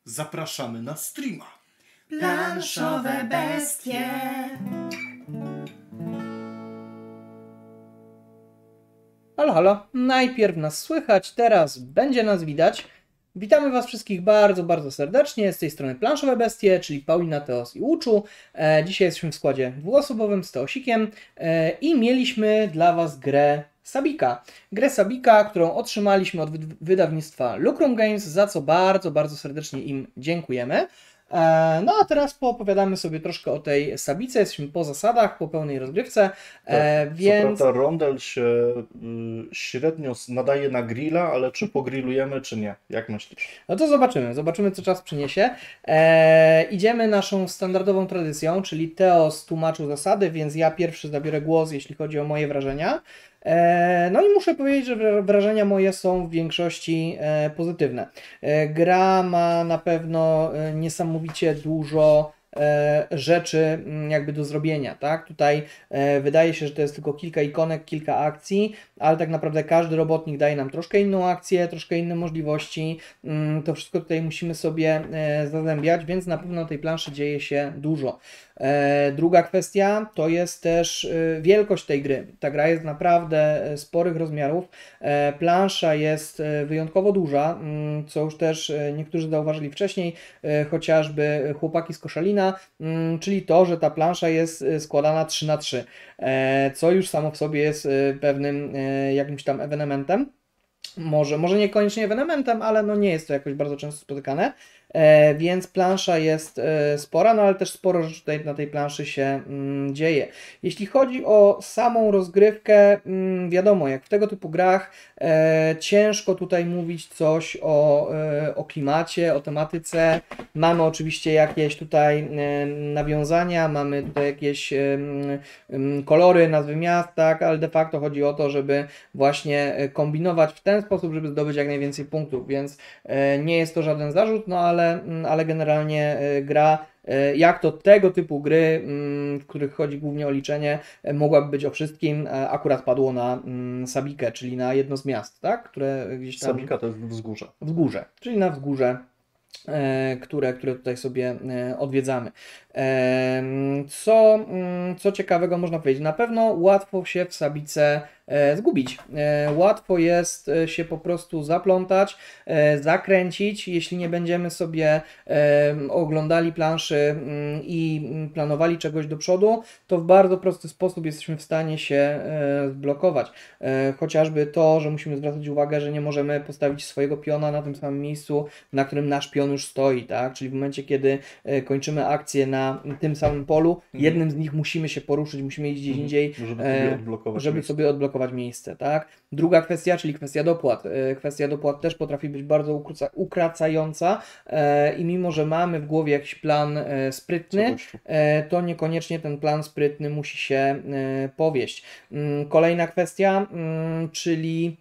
Zapraszamy na streama. Planszowe bestie. Halo, halo. Najpierw nas słychać, teraz będzie nas widać. Witamy Was wszystkich bardzo, bardzo serdecznie. Z tej strony Planszowe Bestie, czyli Paulina, Teos i Łuczu. Dzisiaj jesteśmy w składzie dwuosobowym z Teosikiem i mieliśmy dla Was grę Sabika. Grę Sabika, którą otrzymaliśmy od wydawnictwa Lucrum Games, za co bardzo, bardzo serdecznie im dziękujemy. No a teraz poopowiadamy sobie troszkę o tej Sabice. Jesteśmy po zasadach, po pełnej rozgrywce, więc... Co prawda rondel się średnio nadaje na grilla, ale czy pogrillujemy, czy nie? Jak myślisz? No to zobaczymy co czas przyniesie. Idziemy naszą standardową tradycją, czyli Teos tłumaczył zasady, więc ja pierwszy zabiorę głos, jeśli chodzi o moje wrażenia. No i muszę powiedzieć, że wrażenia moje są w większości pozytywne. Gra ma na pewno niesamowicie dużo rzeczy jakby do zrobienia, tak? Tutaj wydaje się, że to jest tylko kilka ikonek, kilka akcji, ale tak naprawdę każdy robotnik daje nam troszkę inną akcję, troszkę inne możliwości. To wszystko tutaj musimy sobie zazębiać, więc na pewno na tej planszy dzieje się dużo. Druga kwestia to jest też wielkość tej gry. Ta gra jest naprawdę sporych rozmiarów. Plansza jest wyjątkowo duża, co już też niektórzy zauważyli wcześniej, chociażby chłopaki z Koszalina, czyli to, że ta plansza jest składana 3×3, co już samo w sobie jest pewnym jakimś tam ewenementem. Może niekoniecznie ewenementem, ale no nie jest to jakoś bardzo często spotykane. Więc plansza jest spora, no ale też sporo rzeczy tutaj na tej planszy się dzieje. Jeśli chodzi o samą rozgrywkę, wiadomo, jak w tego typu grach ciężko tutaj mówić coś o klimacie, o tematyce. Mamy oczywiście jakieś tutaj nawiązania, mamy tutaj jakieś kolory, nazwy miast, tak, ale de facto chodzi o to, żeby właśnie kombinować w ten sposób, żeby zdobyć jak najwięcej punktów, więc nie jest to żaden zarzut, no ale generalnie gra, jak to tego typu gry, w których chodzi głównie o liczenie, mogłaby być o wszystkim, akurat padło na Sabikę, czyli na jedno z miast, tak? Które gdzieś tam... Sabika to jest wzgórze. Wzgórze, czyli na wzgórze, które tutaj sobie odwiedzamy. Co ciekawego można powiedzieć? Na pewno łatwo się w Sabice zgubić. Łatwo jest się po prostu zaplątać, zakręcić, jeśli nie będziemy sobie oglądali planszy i planowali czegoś do przodu, to w bardzo prosty sposób jesteśmy w stanie się zblokować. Chociażby to, że musimy zwracać uwagę, że nie możemy postawić swojego piona na tym samym miejscu, na którym nasz pion już stoi, tak? Czyli w momencie, kiedy kończymy akcję na tym samym polu, jednym z nich musimy się poruszyć, musimy iść gdzieś indziej, żeby sobie odblokować miejsce, tak? Druga kwestia, czyli kwestia dopłat. Kwestia dopłat też potrafi być bardzo ukracająca i mimo, że mamy w głowie jakiś plan sprytny, to niekoniecznie ten plan sprytny musi się powieść. Kolejna kwestia, czyli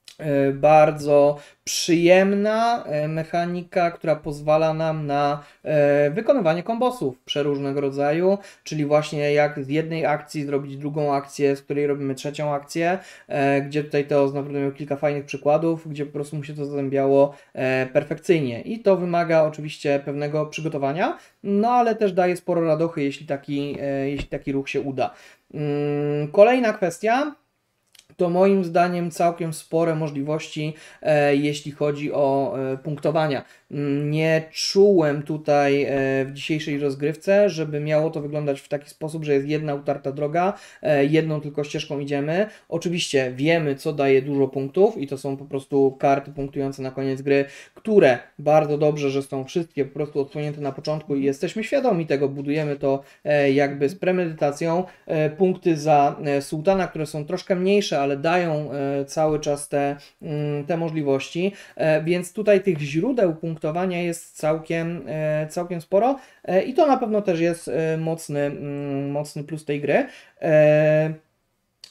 bardzo przyjemna mechanika, która pozwala nam na wykonywanie kombosów przeróżnego rodzaju, czyli właśnie jak z jednej akcji zrobić drugą akcję, z której robimy trzecią akcję, gdzie tutaj Teos naprawdę miał kilka fajnych przykładów, gdzie po prostu mu się to zazębiało perfekcyjnie i to wymaga oczywiście pewnego przygotowania, no ale też daje sporo radochy, jeśli taki ruch się uda. Kolejna kwestia to moim zdaniem całkiem spore możliwości, jeśli chodzi o punktowania. Nie czułem tutaj w dzisiejszej rozgrywce, żeby miało to wyglądać w taki sposób, że jest jedna utarta droga, jedną tylko ścieżką idziemy. Oczywiście wiemy, co daje dużo punktów i to są po prostu karty punktujące na koniec gry, które bardzo dobrze, że są wszystkie po prostu odsłonięte na początku i jesteśmy świadomi tego, budujemy to jakby z premedytacją. Punkty za sułtana, które są troszkę mniejsze, ale dają cały czas te możliwości, więc tutaj tych źródeł punktowania jest całkiem sporo i to na pewno też jest mocny plus tej gry.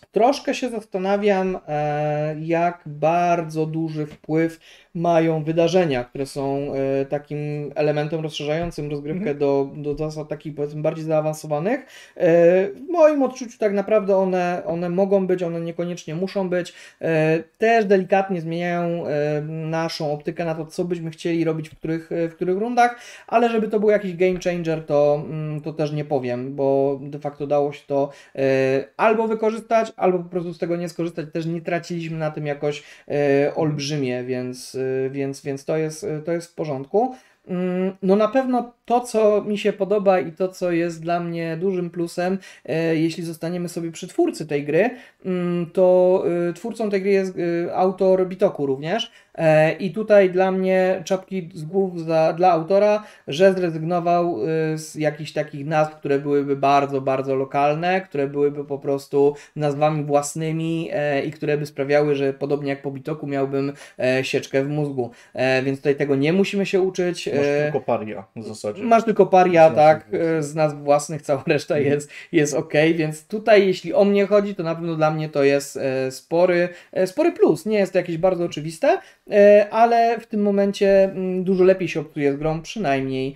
Troszkę się zastanawiam, jak bardzo duży wpływ mają wydarzenia, które są takim elementem rozszerzającym rozgrywkę do zasad takich, powiedzmy, bardziej zaawansowanych. W moim odczuciu tak naprawdę one mogą być, one niekoniecznie muszą być. Też delikatnie zmieniają naszą optykę na to, co byśmy chcieli robić w których rundach, ale żeby to był jakiś game changer, to też nie powiem, bo de facto dało się to albo wykorzystać, albo po prostu z tego nie skorzystać. Też nie traciliśmy na tym jakoś olbrzymie, więc to jest w porządku. No na pewno to, co mi się podoba i to, co jest dla mnie dużym plusem, jeśli zostaniemy sobie przy twórcy tej gry, to twórcą tej gry jest autor Bitoku również. I tutaj dla mnie czapki z głów dla autora, że zrezygnował z jakichś takich nazw, które byłyby bardzo, bardzo lokalne, które byłyby po prostu nazwami własnymi i które by sprawiały, że podobnie jak po Bitoku miałbym sieczkę w mózgu. Więc tutaj tego nie musimy się uczyć. Masz tylko paria w zasadzie. Masz tylko paria, Z tak, nazw z nazw własnych, cała reszta jest ok, więc tutaj jeśli o mnie chodzi, to na pewno dla mnie to jest spory plus. Nie jest to jakieś bardzo oczywiste, ale w tym momencie dużo lepiej się obcuje z grą, przynajmniej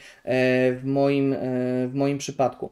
w moim przypadku.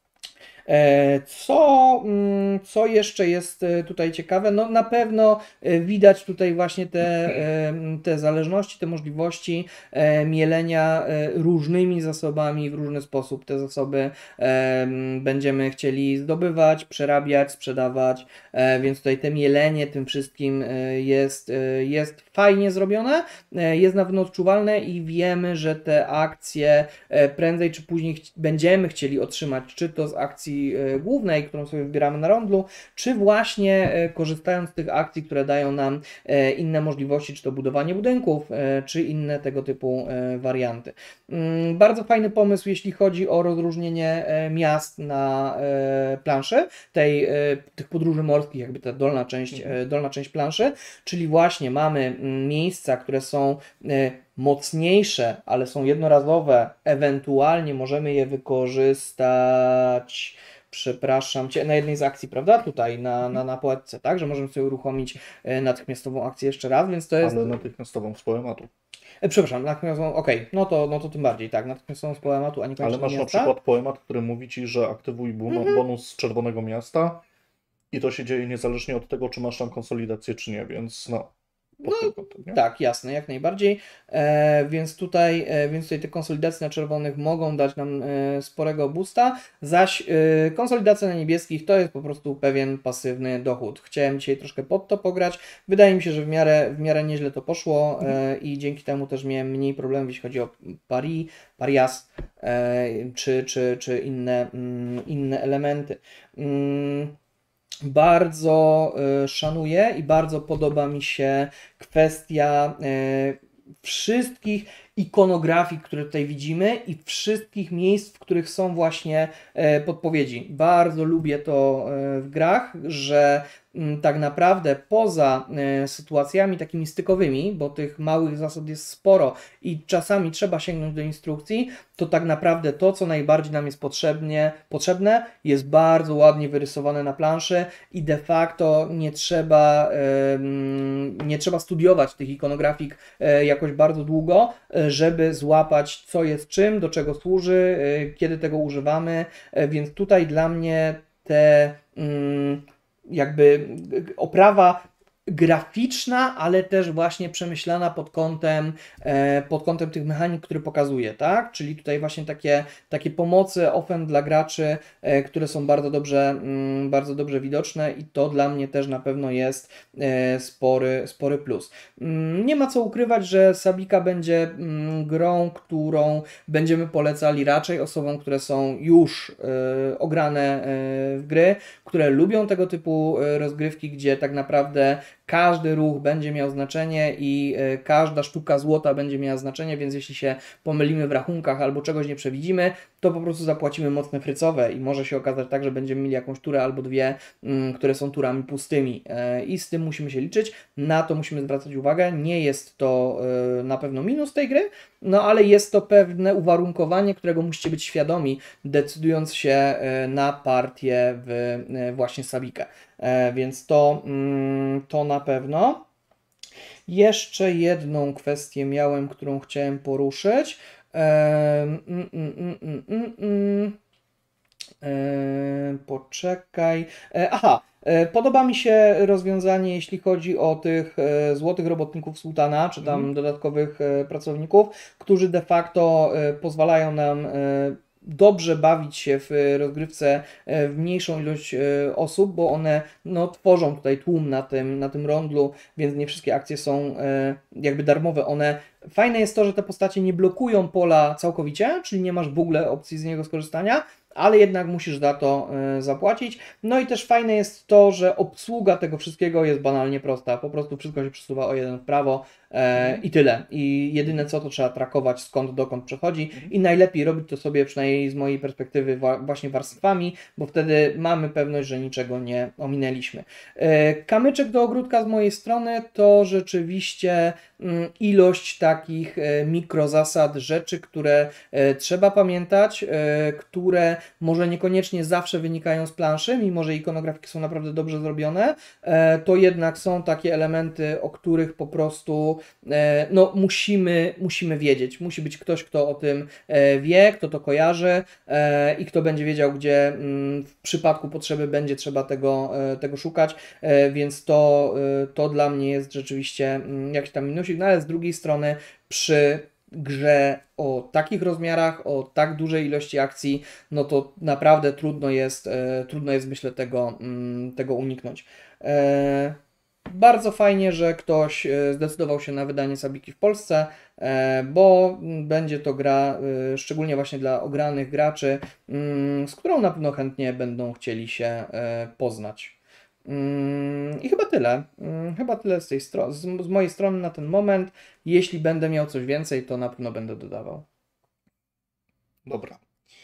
Co jeszcze jest tutaj ciekawe? No na pewno widać tutaj właśnie te zależności, te możliwości mielenia różnymi zasobami w różny sposób. Te zasoby będziemy chcieli zdobywać, przerabiać, sprzedawać, więc tutaj te mielenie tym wszystkim jest fajnie zrobione, jest na pewno odczuwalne i wiemy, że te akcje prędzej czy później będziemy chcieli otrzymać, czy to z akcji głównej, którą sobie wybieramy na rondlu, czy właśnie korzystając z tych akcji, które dają nam inne możliwości, czy to budowanie budynków, czy inne tego typu warianty. Bardzo fajny pomysł, jeśli chodzi o rozróżnienie miast na planszy, tych podróży morskich, jakby ta dolna część planszy, czyli właśnie mamy miejsca, które są mocniejsze, ale są jednorazowe, ewentualnie możemy je wykorzystać, przepraszam Cię, na jednej z akcji, prawda? Tutaj na poetce, tak? Że możemy sobie uruchomić natychmiastową akcję jeszcze raz, więc to jest... Ale natychmiastową z poematu. Przepraszam, natychmiastową, okej, no to tym bardziej, tak, natychmiastową z poematu, a nie Ale masz na przykład poemat, który mówi Ci, że aktywuj bonus z Czerwonego Miasta i to się dzieje niezależnie od tego, czy masz tam konsolidację, czy nie, więc pod tym kątem, nie? Tak, jasne, jak najbardziej, więc tutaj te konsolidacje na czerwonych mogą dać nam sporego boosta, zaś konsolidacja na niebieskich to jest po prostu pewien pasywny dochód. Chciałem dzisiaj troszkę pod to pograć, wydaje mi się, że w miarę nieźle to poszło i dzięki temu też miałem mniej problemów, jeśli chodzi o parias czy inne elementy. Bardzo szanuję i bardzo podoba mi się kwestia wszystkich ikonografii, które tutaj widzimy i wszystkich miejsc, w których są właśnie podpowiedzi. Bardzo lubię to w grach, że tak naprawdę poza sytuacjami takimi stykowymi, bo tych małych zasad jest sporo i czasami trzeba sięgnąć do instrukcji, to tak naprawdę to, co najbardziej nam jest potrzebne, jest bardzo ładnie wyrysowane na planszy i de facto nie trzeba studiować tych ikonografik jakoś bardzo długo, żeby złapać, co jest czym, do czego służy, kiedy tego używamy, więc tutaj dla mnie jakby oprawa graficzna, ale też właśnie przemyślana pod kątem tych mechanik, które pokazuje, tak? Czyli tutaj właśnie takie pomocy ofen dla graczy, które są bardzo dobrze widoczne i to dla mnie też na pewno jest spory plus. Nie ma co ukrywać, że Sabika będzie grą, którą będziemy polecali raczej osobom, które są już ograne w gry, które lubią tego typu rozgrywki, gdzie tak naprawdę każdy ruch będzie miał znaczenie i każda sztuka złota będzie miała znaczenie, więc jeśli się pomylimy w rachunkach albo czegoś nie przewidzimy, to po prostu zapłacimy mocne frycowe i może się okazać tak, że będziemy mieli jakąś turę albo dwie, które są turami pustymi i z tym musimy się liczyć, na to musimy zwracać uwagę. Nie jest to na pewno minus tej gry, no ale jest to pewne uwarunkowanie, którego musicie być świadomi, decydując się na partię w właśnie Sabikę. Więc to na pewno. Jeszcze jedną kwestię miałem, którą chciałem poruszyć. Poczekaj. Podoba mi się rozwiązanie, jeśli chodzi o tych złotych robotników sułtana, czy tam dodatkowych pracowników, którzy de facto pozwalają nam dobrze bawić się w rozgrywce w mniejszą ilość osób, bo one tworzą tutaj tłum na tym rondlu, więc nie wszystkie akcje są jakby darmowe. Fajne jest to, że te postacie nie blokują pola całkowicie, czyli nie masz w ogóle opcji z niego skorzystania, ale jednak musisz za to zapłacić. No i też fajne jest to, że obsługa tego wszystkiego jest banalnie prosta. Po prostu wszystko się przesuwa o jeden w prawo i tyle. I jedyne co, to trzeba trakować skąd dokąd przechodzi i najlepiej robić to sobie, przynajmniej z mojej perspektywy, właśnie warstwami, bo wtedy mamy pewność, że niczego nie ominęliśmy. Kamyczek do ogródka z mojej strony to rzeczywiście ilość takich mikrozasad, rzeczy, które trzeba pamiętać, które może niekoniecznie zawsze wynikają z planszy, mimo że ikonografiki są naprawdę dobrze zrobione, to jednak są takie elementy, o których po prostu musimy wiedzieć. Musi być ktoś, kto o tym wie, kto to kojarzy i kto będzie wiedział, gdzie w przypadku potrzeby będzie trzeba tego szukać, więc to dla mnie jest rzeczywiście jakiś tam minusik, no ale z drugiej strony przy grze o takich rozmiarach, o tak dużej ilości akcji, no to naprawdę trudno jest myślę tego uniknąć. Bardzo fajnie, że ktoś zdecydował się na wydanie Sabiki w Polsce, bo będzie to gra szczególnie właśnie dla ogranych graczy, z którą na pewno chętnie będą chcieli się poznać. I chyba tyle. Chyba tyle z mojej strony na ten moment. Jeśli będę miał coś więcej, to na pewno będę dodawał. Dobra.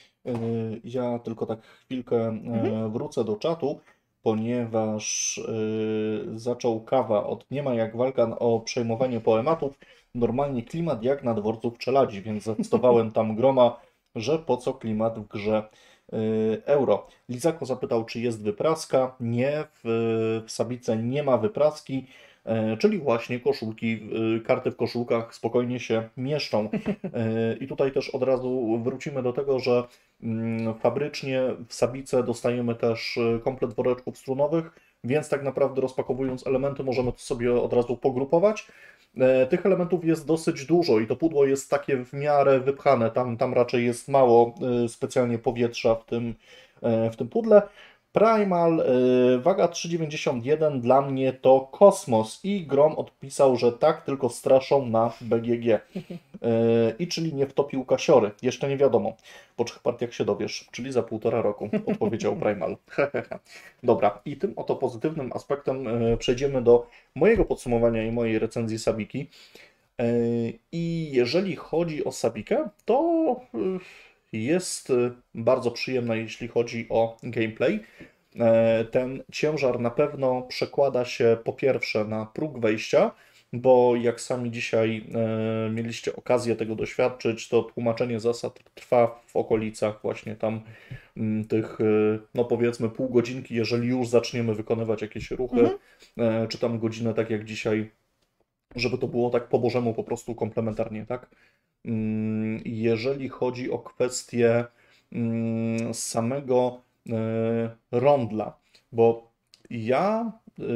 Ja tylko tak chwilkę wrócę do czatu, ponieważ zaczął kawa od nie ma jak walka o przejmowanie poematów. Normalnie klimat jak na dworcu w Czeladzi, więc zacytowałem tam Groma, że po co klimat w grze euro. Lizako zapytał, czy jest wypraska. Nie, w Sabice nie ma wypraski, czyli właśnie koszulki, karty w koszulkach spokojnie się mieszczą. I tutaj też od razu wrócimy do tego, że fabrycznie w Sabice dostajemy też komplet woreczków strunowych, więc tak naprawdę rozpakowując elementy możemy to sobie od razu pogrupować. Tych elementów jest dosyć dużo i to pudło jest takie w miarę wypchane. Tam raczej jest mało specjalnie powietrza w tym pudle. Primal, waga 3,91, dla mnie to kosmos i Grom odpisał, że tak, tylko straszą na BGG. I czyli nie wtopił kasiory. Jeszcze nie wiadomo. Po 3 partiach się dowiesz, czyli za 1,5 roku, odpowiedział Primal. Dobra, i tym oto pozytywnym aspektem przejdziemy do mojego podsumowania i mojej recenzji Sabiki. I jeżeli chodzi o Sabikę, to jest bardzo przyjemna, jeśli chodzi o gameplay. Ten ciężar na pewno przekłada się po pierwsze na próg wejścia, bo jak sami dzisiaj mieliście okazję tego doświadczyć, to tłumaczenie zasad trwa w okolicach właśnie tam tych, no powiedzmy pół godzinki, jeżeli już zaczniemy wykonywać jakieś ruchy, czy tam godzinę, tak jak dzisiaj, żeby to było tak po bożemu po prostu komplementarnie, tak? Jeżeli chodzi o kwestię samego rondla, bo ja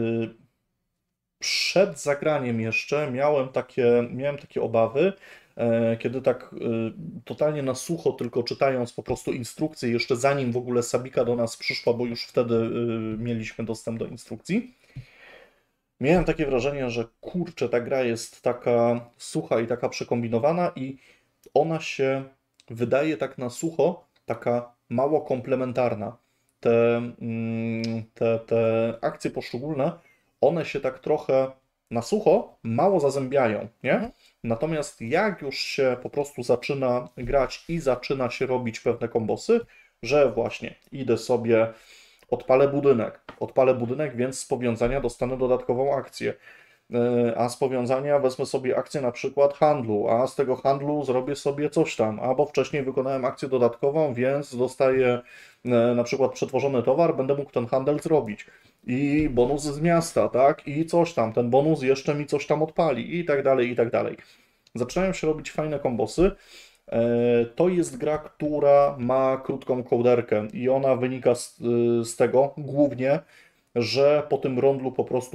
przed zagraniem jeszcze miałem takie obawy, kiedy tak totalnie na sucho, tylko czytając po prostu instrukcje, jeszcze zanim w ogóle Sabika do nas przyszła, bo już wtedy mieliśmy dostęp do instrukcji, miałem takie wrażenie, że kurczę, ta gra jest taka sucha i taka przekombinowana i ona się wydaje tak na sucho, taka mało komplementarna. Te akcje poszczególne, one się tak trochę na sucho mało zazębiają, nie? Mhm. Natomiast jak już się po prostu zaczyna grać i zaczyna się robić pewne kombosy, że właśnie idę sobie, odpalę budynek, więc z powiązania dostanę dodatkową akcję. A z powiązania wezmę sobie akcję na przykład handlu, a z tego handlu zrobię sobie coś tam, albo wcześniej wykonałem akcję dodatkową, więc dostaję na przykład przetworzony towar, będę mógł ten handel zrobić. I bonus z miasta, tak? I coś tam, ten bonus jeszcze mi coś tam odpali i tak dalej, i tak dalej. Zaczynają się robić fajne kombosy. To jest gra, która ma krótką kołderkę i ona wynika z tego głównie, że po tym rondlu po prostu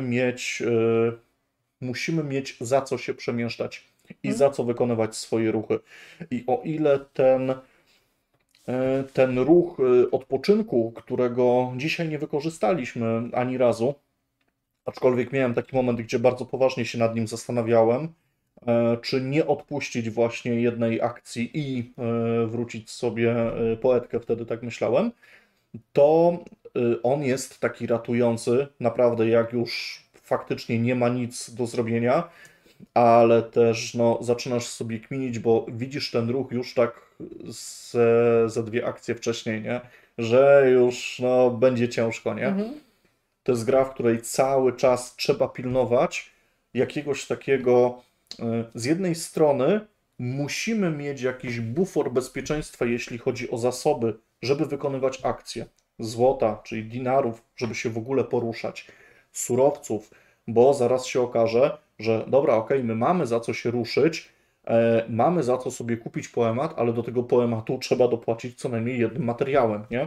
musimy mieć za co się przemieszczać i za co wykonywać swoje ruchy. I o ile ten ruch odpoczynku, którego dzisiaj nie wykorzystaliśmy ani razu, aczkolwiek miałem taki moment, gdzie bardzo poważnie się nad nim zastanawiałem, czy nie odpuścić właśnie jednej akcji i wrócić sobie poetkę, wtedy tak myślałem, to on jest taki ratujący, naprawdę jak już faktycznie nie ma nic do zrobienia, ale też no, zaczynasz sobie kminić, bo widzisz ten ruch już tak ze dwie akcje wcześniej, nie? Że już no, będzie ciężko, nie? To jest gra, w której cały czas trzeba pilnować jakiegoś takiego, z jednej strony musimy mieć jakiś bufor bezpieczeństwa, jeśli chodzi o zasoby, żeby wykonywać akcje. Złota, czyli dinarów, żeby się w ogóle poruszać. Surowców, bo zaraz się okaże, że dobra, okej, my mamy za co się ruszyć, mamy za co sobie kupić poemat, ale do tego poematu trzeba dopłacić co najmniej jednym materiałem, nie?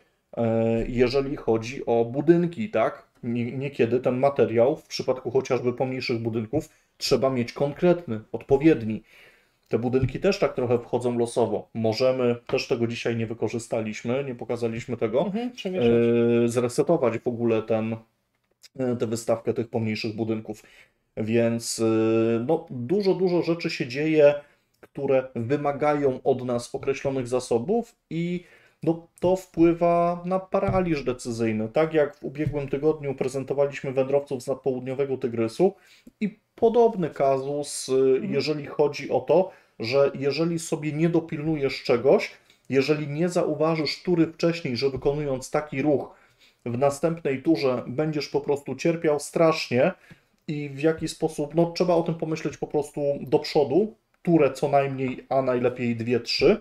Jeżeli chodzi o budynki, tak? Niekiedy ten materiał, w przypadku chociażby pomniejszych budynków, trzeba mieć konkretny, odpowiedni. Te budynki też tak trochę wchodzą losowo. Możemy, też tego dzisiaj nie wykorzystaliśmy, nie pokazaliśmy tego, zresetować w ogóle tę wystawkę tych pomniejszych budynków. Więc no, dużo rzeczy się dzieje, które wymagają od nas określonych zasobów i no, to wpływa na paraliż decyzyjny. Tak jak w ubiegłym tygodniu prezentowaliśmy wędrowców z nadpołudniowego Tygrysu i podobny kazus, jeżeli chodzi o to, że jeżeli sobie nie dopilnujesz czegoś, jeżeli nie zauważysz tury wcześniej, że wykonując taki ruch w następnej turze będziesz po prostu cierpiał strasznie i w jaki sposób, no trzeba o tym pomyśleć po prostu do przodu, turę co najmniej, a najlepiej 2-3,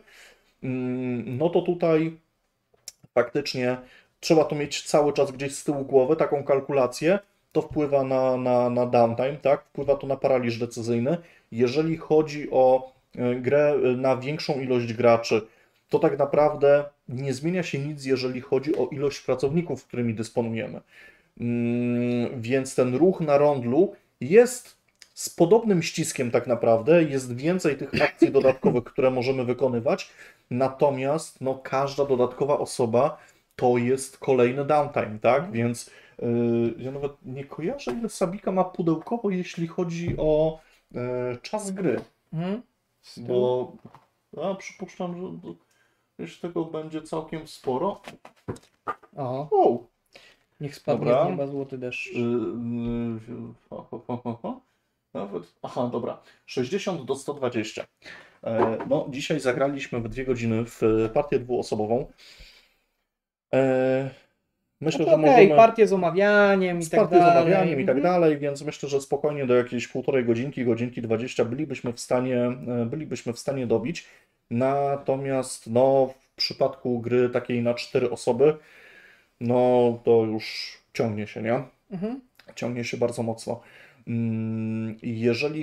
no to tutaj faktycznie trzeba to mieć cały czas gdzieś z tyłu głowy, taką kalkulację, to wpływa na downtime, tak? Wpływa to na paraliż decyzyjny. Jeżeli chodzi o grę na większą ilość graczy, to tak naprawdę nie zmienia się nic, jeżeli chodzi o ilość pracowników, którymi dysponujemy. Więc ten ruch na rondlu jest z podobnym ściskiem tak naprawdę, jest więcej tych akcji dodatkowych, które możemy wykonywać, natomiast no, każda dodatkowa osoba to jest kolejny downtime, tak? Więc ja nawet nie kojarzę, ile Sabika ma pudełkowo, jeśli chodzi o czas gry. Bo ja przypuszczam, że już tego będzie całkiem sporo. O, niech spadnie Dobra. z nieba złoty deszcz. Nawet, aha, dobra. 60 do 120. No, dzisiaj zagraliśmy w 2 godziny w partię dwuosobową. Myślę, że możemy... partię z omawianiem i Z tak partią z dalej. omawianiem i tak dalej, więc myślę, że spokojnie do jakiejś półtorej godzinki, godzinki 20 bylibyśmy w stanie dobić. Natomiast no, w przypadku gry takiej na 4 osoby, no to już ciągnie się, nie? Ciągnie się bardzo mocno. Jeżeli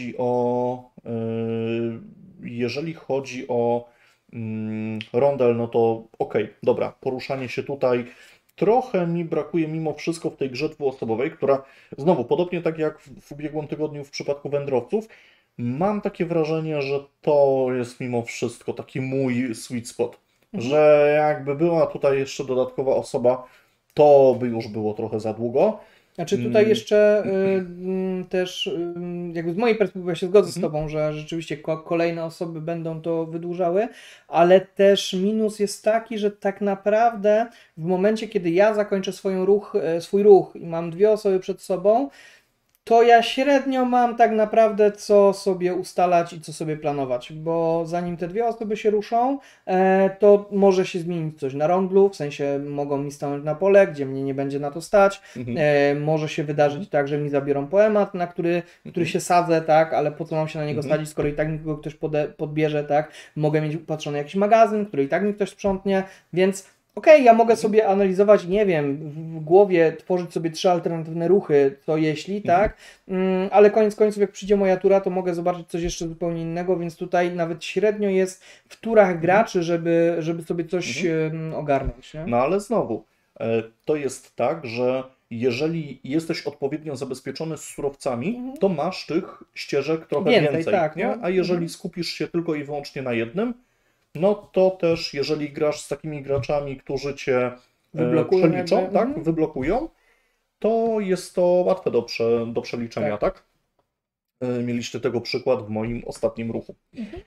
chodzi o rondel, no to okej, dobra, poruszanie się tutaj trochę mi brakuje mimo wszystko w tej grze dwuosobowej, która znowu, podobnie tak jak w ubiegłym tygodniu w przypadku wędrowców, mam takie wrażenie, że to jest mimo wszystko taki mój sweet spot, że jakby była tutaj jeszcze dodatkowa osoba, to by już było trochę za długo. Znaczy tutaj jeszcze też jakby z mojej perspektywy ja się zgodzę z Tobą, że rzeczywiście kolejne osoby będą to wydłużały, ale też minus jest taki, że tak naprawdę w momencie, kiedy ja zakończę swój ruch i mam 2 osoby przed sobą, To ja średnio mam tak naprawdę co sobie ustalać i co sobie planować, bo zanim te dwie osoby się ruszą, to może się zmienić coś na rondlu, w sensie mogą mi stanąć na pole, gdzie mnie nie będzie na to stać, może się wydarzyć tak, że mi zabiorą poemat, na który się sadzę, tak, ale po co mam się na niego sadzić, skoro i tak mi go ktoś podbierze, tak, mogę mieć upatrzony jakiś magazyn, który i tak mi ktoś sprzątnie, więc okej, ja mogę sobie analizować, nie wiem, w głowie tworzyć sobie 3 alternatywne ruchy, co jeśli, tak, ale koniec końców, jak przyjdzie moja tura, to mogę zobaczyć coś jeszcze zupełnie innego, więc tutaj nawet średnio jest w turach graczy, żeby sobie coś ogarnąć, nie? No ale znowu, to jest tak, że jeżeli jesteś odpowiednio zabezpieczony z surowcami, to masz tych ścieżek trochę więcej, tak, nie? no. A jeżeli skupisz się tylko i wyłącznie na jednym, no to też jeżeli grasz z takimi graczami, którzy cię Wyblokują przeliczą, jakby, tak, wyblokują, to jest to łatwe do przeliczenia, tak? Mieliście tego przykład w moim ostatnim ruchu.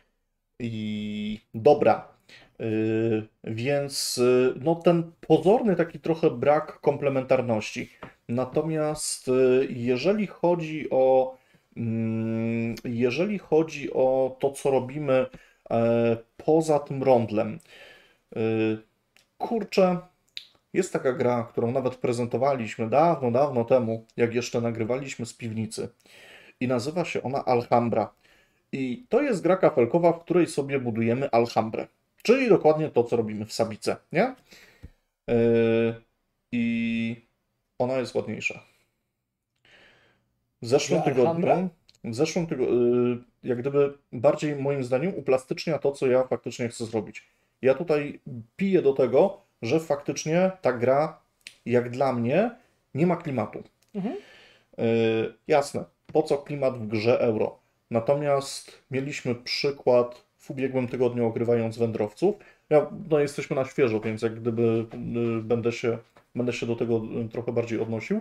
I dobra, więc no ten pozorny taki trochę brak komplementarności. Natomiast jeżeli chodzi o to, co robimy poza tym rondlem, kurczę, jest taka gra, którą nawet prezentowaliśmy dawno, dawno temu, jak jeszcze nagrywaliśmy z piwnicy. I nazywa się ona Alhambra. I to jest gra kafelkowa, w której sobie budujemy Alhambrę. Czyli dokładnie to, co robimy w Sabice, nie? I ona jest ładniejsza. W zeszłym tygodniu, jak gdyby bardziej moim zdaniem uplastycznia to, co ja faktycznie chcę zrobić. Ja tutaj piję do tego, że faktycznie ta gra, jak dla mnie, nie ma klimatu. Jasne, po co klimat w grze euro? Natomiast mieliśmy przykład w ubiegłym tygodniu ogrywając wędrowców. No, jesteśmy na świeżo, więc jak gdyby będę się do tego trochę bardziej odnosił,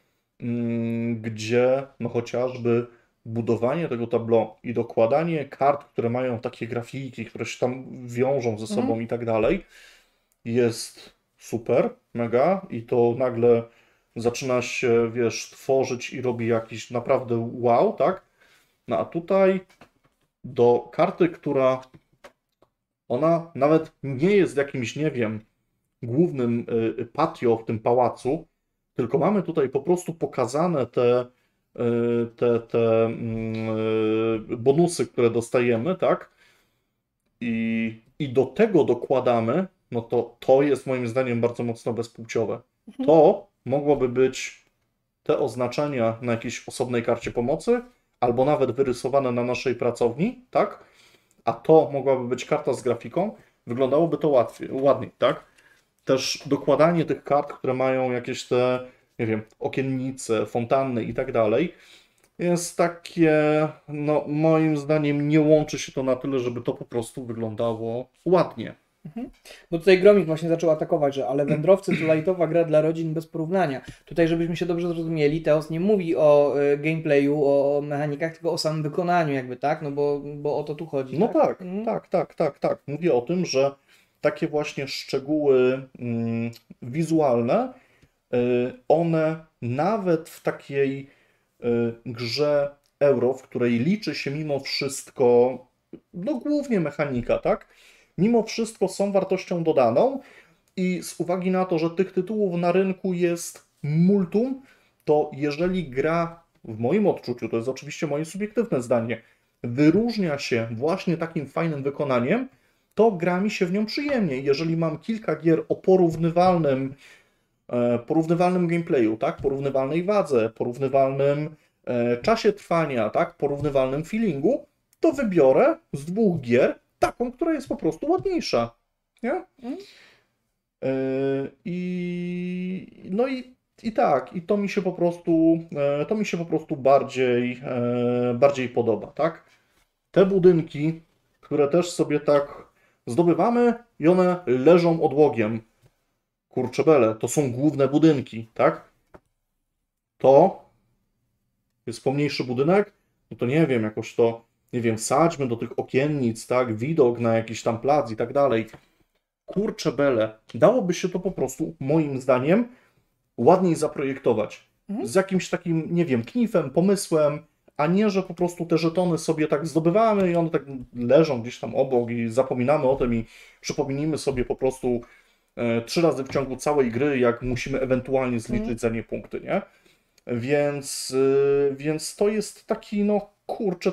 gdzie no chociażby budowanie tego tableau i dokładanie kart, które mają takie grafiki, które się tam wiążą ze sobą i tak dalej, jest super, mega i to nagle zaczyna się, wiesz, tworzyć i robi jakiś naprawdę wow, tak? No a tutaj do karty, która ona nawet nie jest jakimś, nie wiem, głównym patio w tym pałacu, tylko mamy tutaj po prostu pokazane te bonusy, które dostajemy, tak? I do tego dokładamy, no to jest moim zdaniem bardzo mocno bezpłciowe. To mogłoby być te oznaczenia na jakiejś osobnej karcie pomocy, albo nawet wyrysowane na naszej pracowni, tak? A to mogłaby być karta z grafiką, wyglądałoby to ładniej, tak? Też dokładanie tych kart, które mają jakieś te, nie wiem, okiennice, fontanny i tak dalej, jest takie, no moim zdaniem nie łączy się to na tyle, żeby to po prostu wyglądało ładnie. Bo tutaj Gromik właśnie zaczął atakować, że ale wędrowcy to lightowa gra dla rodzin bez porównania. Tutaj, żebyśmy się dobrze zrozumieli, Teos nie mówi o gameplayu, o mechanikach, tylko o samym wykonaniu jakby, tak? No bo o to tu chodzi. No tak? Tak. Mówię o tym, że takie właśnie szczegóły wizualne, one nawet w takiej grze euro, w której liczy się mimo wszystko, no głównie mechanika, tak? Mimo wszystko są wartością dodaną i z uwagi na to, że tych tytułów na rynku jest multum, to jeżeli gra, w moim odczuciu, to jest oczywiście moje subiektywne zdanie, wyróżnia się właśnie takim fajnym wykonaniem, to gra mi się w nią przyjemnie. Jeżeli mam kilka gier o porównywalnym gameplayu, tak? Porównywalnej wadze, porównywalnym czasie trwania, tak? Porównywalnym feelingu, to wybiorę z 2 gier taką, która jest po prostu ładniejsza. Nie? I to mi się po prostu bardziej podoba, tak? Te budynki, które też sobie tak zdobywamy i one leżą odłogiem. Kurczę bele, to są główne budynki, tak? To jest pomniejszy budynek, no to nie wiem, jakoś to, nie wiem, wsadźmy do tych okiennic, tak? Widok na jakiś tam plac i tak dalej. Kurczę bele, dałoby się to po prostu, moim zdaniem, ładniej zaprojektować. z jakimś takim, nie wiem, knifem, pomysłem, a nie, że po prostu te żetony sobie tak zdobywamy i one tak leżą gdzieś tam obok i zapominamy o tym i przypomnijmy sobie po prostu 3 razy w ciągu całej gry, jak musimy ewentualnie zliczyć za nie punkty, nie? Więc to jest taki, no kurczę,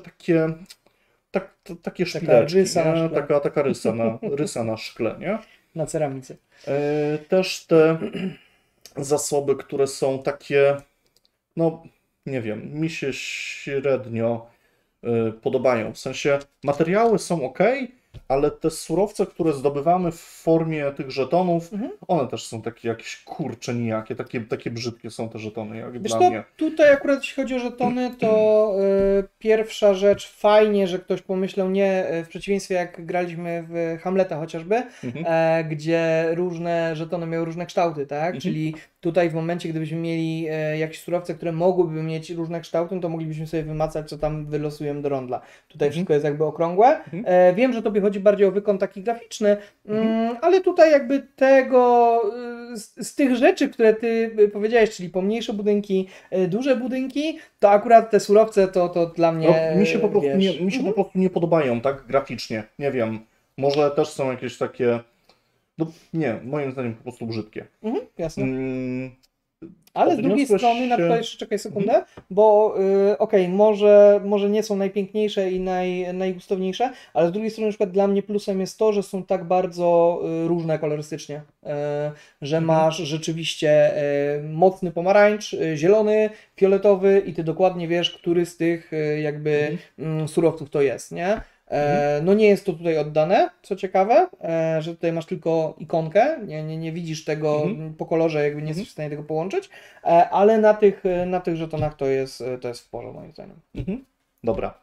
takie szpileczki, rysa na nie? szkle. Taka rysa na szkle, nie? Na ceramice. Też te zasoby, które są takie, no nie wiem, mi się średnio podobają. W sensie materiały są ok, ale te surowce, które zdobywamy w formie tych żetonów, one też są takie jakieś kurcze nijakie, takie brzydkie są te żetony, jak Wiesz dla co, mnie. tutaj akurat jeśli chodzi o żetony, to pierwsza rzecz, fajnie, że ktoś pomyślał, nie w przeciwieństwie jak graliśmy w Hamleta chociażby, gdzie różne żetony miały różne kształty, tak? Czyli tutaj w momencie, gdybyśmy mieli jakieś surowce, które mogłyby mieć różne kształty, to moglibyśmy sobie wymacać, co tam wylosujemy do rondla. Tutaj wszystko jest jakby okrągłe. Wiem, że tobie chodzi bardziej o wykon taki graficzny, ale tutaj jakby tego, z tych rzeczy, które ty powiedziałeś, czyli pomniejsze budynki, duże budynki, to akurat te surowce to dla mnie, No, mi się po prostu, wiesz, mi się po prostu nie podobają, tak, graficznie. Nie wiem, może też są jakieś takie, no nie, moim zdaniem po prostu brzydkie. jasne. Mm, Ale z drugiej odniosłeś strony, na się- przykład jeszcze czekaj sekundę, bo okej, może nie są najpiękniejsze i najgustowniejsze, ale z drugiej strony na przykład dla mnie plusem jest to, że są tak bardzo różne kolorystycznie, że masz rzeczywiście mocny pomarańcz, zielony, fioletowy i ty dokładnie wiesz, który z tych jakby surowców to jest, nie? No nie jest to tutaj oddane, co ciekawe, że tutaj masz tylko ikonkę, nie widzisz tego po kolorze, jakby nie jesteś w stanie tego połączyć, ale na tych żetonach to jest w porządku moim zdaniem. Dobra.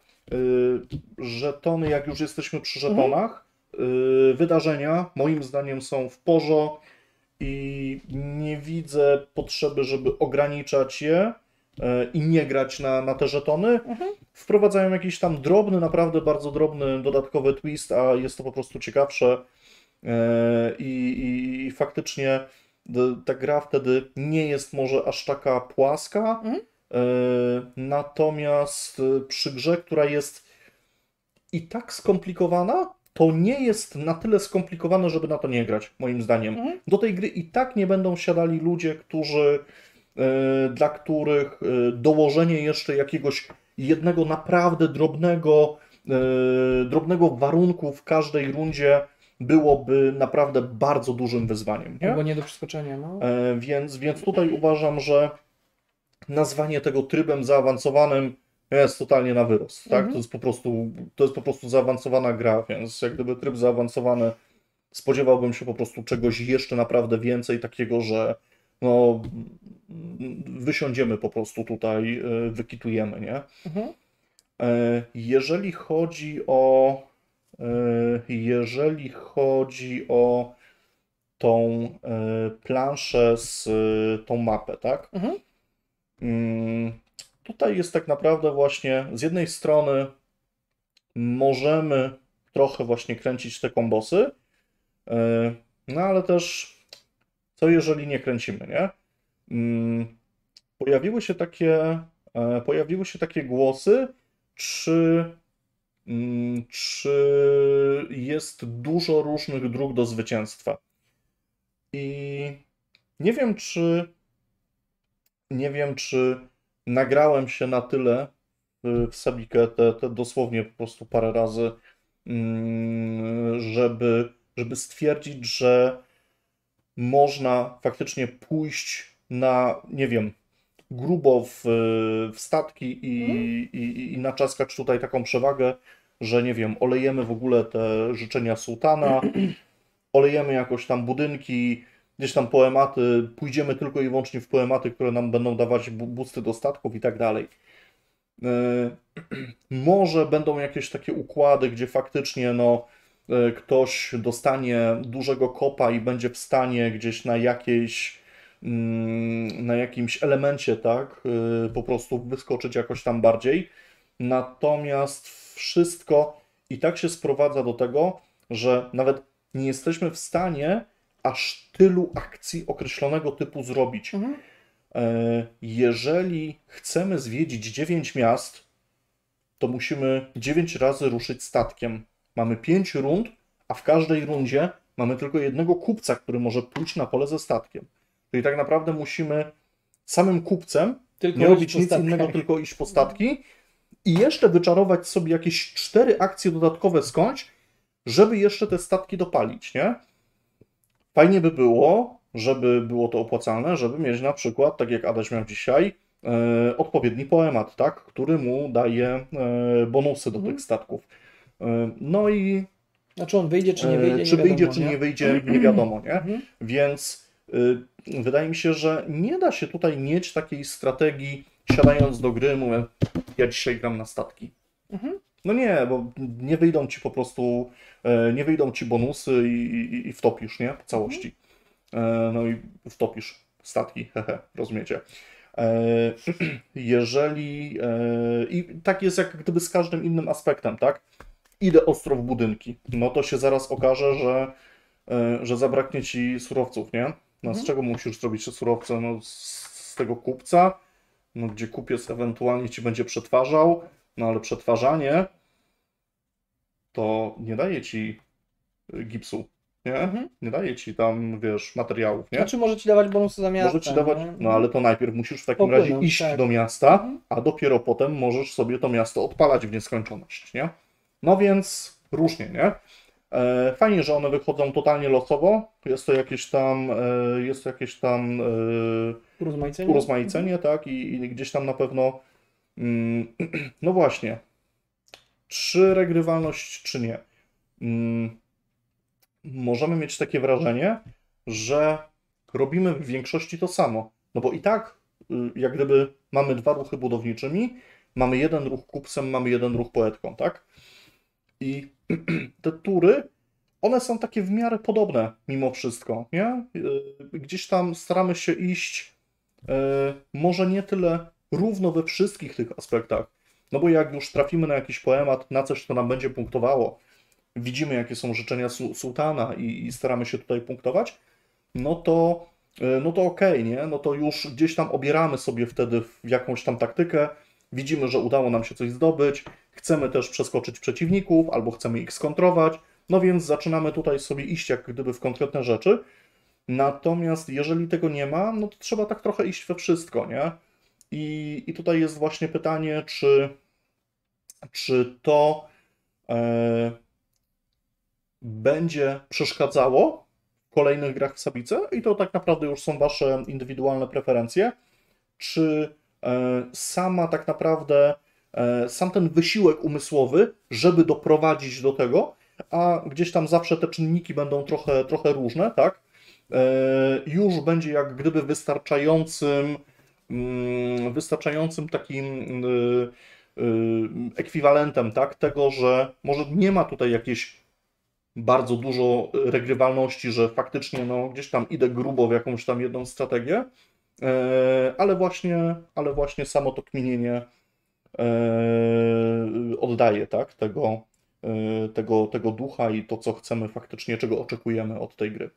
Żetony, jak już jesteśmy przy żetonach, wydarzenia moim zdaniem są w porządku i nie widzę potrzeby, żeby ograniczać je i nie grać na te żetony. Wprowadzają jakiś tam drobny, naprawdę bardzo drobny, dodatkowy twist, a jest to po prostu ciekawsze i faktycznie ta gra wtedy nie jest może aż taka płaska, natomiast przy grze, która jest i tak skomplikowana, to nie jest na tyle skomplikowane, żeby na to nie grać, moim zdaniem. Do tej gry i tak nie będą siadali ludzie, dla których dołożenie jeszcze jakiegoś jednego naprawdę drobnego warunku w każdej rundzie byłoby naprawdę bardzo dużym wyzwaniem. Nie? Albo nie do przeskoczenia, no. Więc tutaj uważam, że nazwanie tego trybem zaawansowanym jest totalnie na wyrost. Tak? To jest po prostu zaawansowana gra, więc jak gdyby tryb zaawansowany, spodziewałbym się po prostu czegoś jeszcze naprawdę więcej takiego, że no, wysiądziemy po prostu tutaj, wykitujemy, nie? Jeżeli chodzi o tą planszę z tą mapę, tak? Tutaj jest tak naprawdę właśnie z jednej strony możemy trochę właśnie kręcić te kombosy, no ale też co jeżeli nie kręcimy, nie? Pojawiły się takie głosy, czy jest dużo różnych dróg do zwycięstwa. I nie wiem, czy nagrałem się na tyle w Sabikę, te dosłownie po prostu parę razy, żeby stwierdzić, że można faktycznie pójść na, nie wiem, grubo w statki i naczaskać tutaj taką przewagę, że nie wiem, olejemy w ogóle te życzenia sułtana, olejemy jakoś tam budynki, gdzieś tam poematy, pójdziemy tylko i wyłącznie w poematy, które nam będą dawać boosty do statków i tak dalej. Może będą jakieś takie układy, gdzie faktycznie no, ktoś dostanie dużego kopa i będzie w stanie gdzieś na jakimś elemencie, tak, po prostu wyskoczyć jakoś tam bardziej. Natomiast wszystko i tak się sprowadza do tego, że nawet nie jesteśmy w stanie aż tylu akcji określonego typu zrobić. Jeżeli chcemy zwiedzić 9 miast, to musimy 9 razy ruszyć statkiem. Mamy 5 rund, a w każdej rundzie mamy tylko jednego kupca, który może pójść na pole ze statkiem. Czyli tak naprawdę musimy samym kupcem Tylko nie iść robić po nic statkach. innego, tylko iść po statki i jeszcze wyczarować sobie jakieś 4 akcje dodatkowe skądś, żeby jeszcze te statki dopalić, nie? Fajnie by było, żeby było to opłacalne, żeby mieć na przykład, tak jak Adaś miał dzisiaj, odpowiedni poemat, tak? Który mu daje bonusy do tych statków. No i Znaczy on wyjdzie, czy nie wyjdzie, czy nie wyjdzie, wiadomo, czy nie? nie wyjdzie, nie wiadomo, nie? Mhm. Więc wydaje mi się, że nie da się tutaj mieć takiej strategii, siadając do gry, mówię, ja dzisiaj gram na statki. Mhm. No nie, bo nie wyjdą ci po prostu, nie wyjdą ci bonusy i wtopisz, nie? W całości. No i wtopisz statki, hehe, rozumiecie. Jeżeli, i tak jest jak gdyby z każdym innym aspektem, tak? Idę ostro w budynki, no to się zaraz okaże, że zabraknie ci surowców, nie? No z czego musisz zrobić te surowce? No z tego kupca, no gdzie kupiec ewentualnie ci będzie przetwarzał, no ale przetwarzanie to nie daje ci gipsu, nie? Mhm. Nie daje ci tam, wiesz, materiałów, nie? Znaczy może ci dawać bonusy za miasto. Może ci dawać, nie? no ale to najpierw musisz w takim Popłynąć, razie iść tak. do miasta, Mhm. a dopiero potem możesz sobie to miasto odpalać w nieskończoność, nie? No więc różnie, nie? Fajnie, że one wychodzą totalnie losowo. Jest to jakieś tam Urozmaicenie? urozmaicenie, tak? I gdzieś tam na pewno no właśnie, czy regrywalność, czy nie. Możemy mieć takie wrażenie, że robimy w większości to samo. No bo i tak, jak gdyby mamy 2 ruchy budowniczymi, mamy 1 ruch kupcem, mamy 1 ruch poetką, tak? I te tury, one są takie w miarę podobne mimo wszystko, nie? Gdzieś tam staramy się iść może nie tyle równo we wszystkich tych aspektach, no bo jak już trafimy na jakiś poemat, na coś, co nam będzie punktowało, widzimy, jakie są życzenia sułtana i staramy się tutaj punktować, no to okej, nie? No to już gdzieś tam obieramy sobie wtedy w jakąś tam taktykę, widzimy, że udało nam się coś zdobyć, chcemy też przeskoczyć przeciwników, albo chcemy ich skontrować, no więc zaczynamy tutaj sobie iść jak gdyby w konkretne rzeczy, natomiast jeżeli tego nie ma, no to trzeba tak trochę iść we wszystko, nie? I tutaj jest właśnie pytanie, czy to będzie przeszkadzało w kolejnych grach w Sabicę i to tak naprawdę już są wasze indywidualne preferencje, czy sama tak naprawdę sam ten wysiłek umysłowy, żeby doprowadzić do tego, a gdzieś tam zawsze te czynniki będą trochę różne, tak? Już będzie jak gdyby wystarczającym takim ekwiwalentem, tak? Tego, że może nie ma tutaj jakiejś bardzo dużo regrywalności, że faktycznie no, gdzieś tam idę grubo w jakąś tam jedną strategię, ale właśnie samo to kminienie oddaje, tak, tego ducha i to, co chcemy faktycznie, czego oczekujemy od tej gry.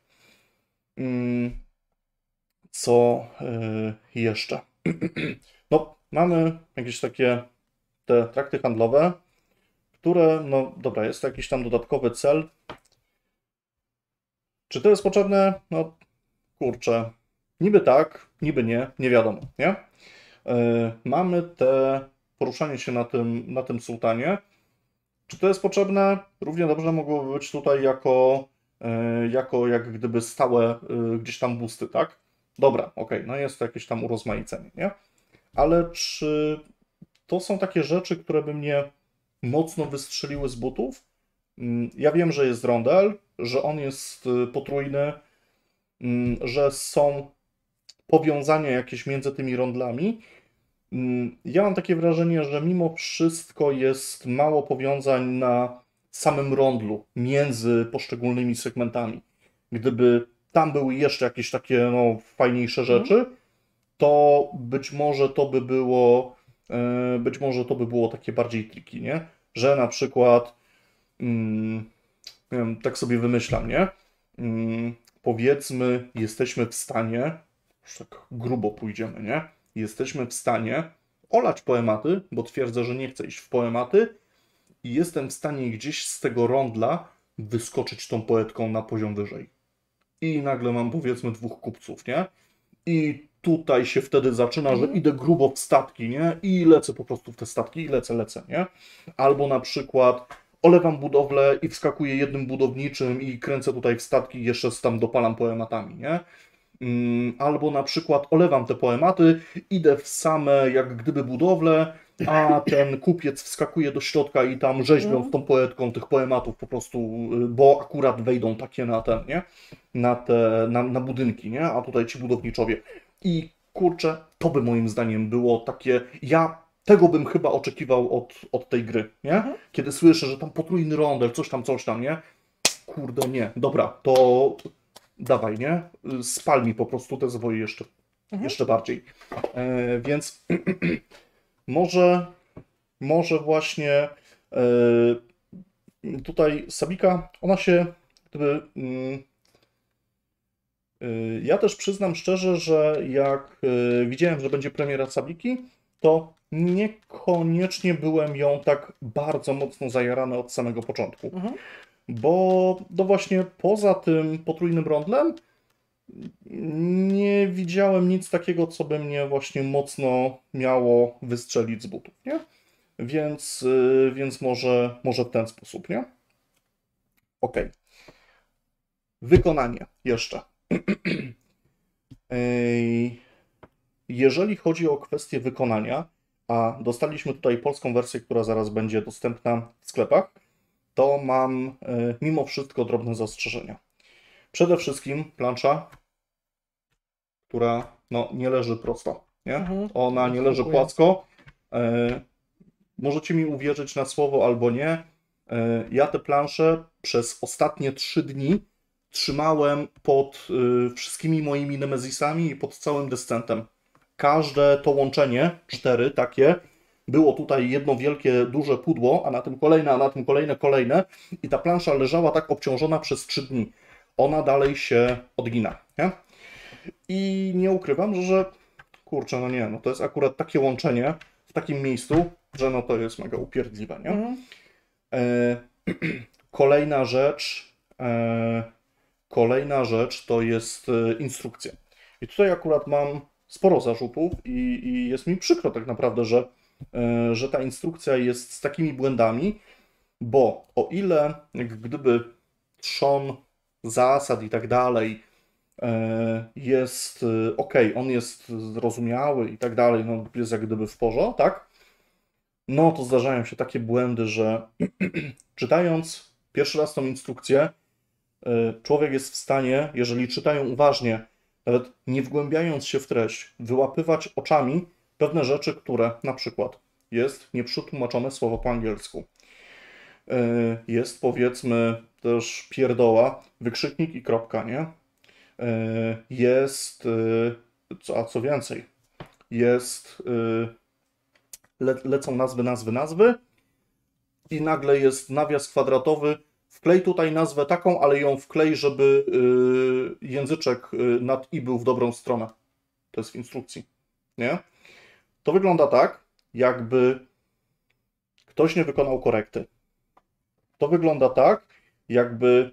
Co jeszcze? No, mamy jakieś takie te trakty handlowe, które, no dobra, jest to jakiś tam dodatkowy cel. Czy to jest potrzebne? No kurczę, niby tak, niby nie, nie wiadomo, nie? Mamy te poruszanie się na tym sułtanie. Czy to jest potrzebne? Równie dobrze mogłoby być tutaj jako jak gdyby stałe gdzieś tam boosty, tak? Dobra, okej, no jest to jakieś tam urozmaicenie, nie? Ale czy to są takie rzeczy, które by mnie mocno wystrzeliły z butów? Ja wiem, że jest rondel, że on jest potrójny, że są powiązania jakieś między tymi rondlami. Ja mam takie wrażenie, że mimo wszystko jest mało powiązań na samym rondlu między poszczególnymi segmentami. Gdyby tam były jeszcze jakieś takie no, fajniejsze rzeczy, to być może to by było takie bardziej triki, nie? Że na przykład nie wiem, tak sobie wymyślam, nie? Powiedzmy, jesteśmy w stanie już tak grubo pójdziemy, nie? Jesteśmy w stanie olać poematy, bo twierdzę, że nie chcę iść w poematy i jestem w stanie gdzieś z tego rondla wyskoczyć tą poetką na poziom wyżej. I nagle mam powiedzmy 2 kupców, nie? I tutaj się wtedy zaczyna, że idę grubo w statki, nie? I lecę po prostu w te statki i lecę, nie? Albo na przykład olewam budowlę i wskakuję jednym budowniczym i kręcę tutaj w statki i jeszcze tam dopalam poematami, nie? Albo na przykład olewam te poematy, idę w same jak gdyby budowle, a ten kupiec wskakuje do środka i tam rzeźbią z tą poetką tych poematów po prostu, bo akurat wejdą takie na ten, nie? Na budynki, nie? A tutaj ci budowniczowie. I kurczę, to by moim zdaniem było takie, tego bym chyba oczekiwał od tej gry, nie? Kiedy słyszę, że tam potrójny rondel, coś tam, nie? Kurde, nie. Dobra, to dawaj, nie? Spal mi po prostu te zwoje jeszcze bardziej. Więc może właśnie tutaj Sabika, ona się gdyby... Ja też przyznam szczerze, że jak widziałem, że będzie premiera Sabiki, to niekoniecznie byłem ją tak bardzo mocno zajarany od samego początku. Bo właśnie poza tym potrójnym rondlem nie widziałem nic takiego, co by mnie właśnie mocno miało wystrzelić z butów, nie? Więc może w ten sposób, nie? Ok. Wykonanie jeszcze. Jeżeli chodzi o kwestię wykonania, a dostaliśmy tutaj polską wersję, która zaraz będzie dostępna w sklepach, to mam mimo wszystko drobne zastrzeżenia. Przede wszystkim plansza, która no, nie leży prosto, nie? Ona nie leży płasko. Możecie mi uwierzyć na słowo albo nie. Ja te plansze przez ostatnie 3 dni trzymałem pod wszystkimi moimi Nemezisami i pod całym Descentem. Każde to łączenie, 4 takie, było tutaj jedno wielkie, duże pudło, a na tym kolejne, a na tym kolejne i ta plansza leżała tak obciążona przez 3 dni. Ona dalej się odgina, nie? I nie ukrywam, że kurczę, no nie, no to jest akurat takie łączenie w takim miejscu, że no to jest mega upierdliwe, nie? Kolejna rzecz to jest instrukcja. I tutaj akurat mam sporo zarzutów i jest mi przykro tak naprawdę, że ta instrukcja jest z takimi błędami, bo o ile jak gdyby trzon zasad i tak dalej jest ok, on jest zrozumiały i tak dalej, no jest jak gdyby w porządku, tak? No to zdarzają się takie błędy, że czytając pierwszy raz tą instrukcję, człowiek jest w stanie, jeżeli czytają uważnie, nawet nie wgłębiając się w treść, wyłapywać oczami pewne rzeczy, które na przykład jest nieprzetłumaczone słowo po angielsku. Jest powiedzmy też pierdoła, wykrzyknik i kropka, nie? Jest, a co więcej, jest, lecą nazwy i nagle jest nawias kwadratowy, wklej tutaj nazwę taką, ale ją wklej, żeby języczek nad i był w dobrą stronę. To jest w instrukcji, nie? To wygląda tak, jakby ktoś nie wykonał korekty. To wygląda tak, jakby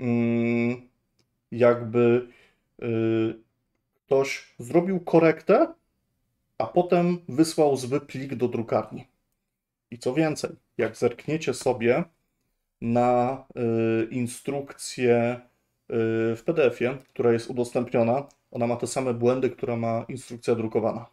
ktoś zrobił korektę, a potem wysłał zły plik do drukarni. I co więcej, jak zerkniecie sobie na instrukcję w PDF-ie, która jest udostępniona, ona ma te same błędy, które ma instrukcja drukowana.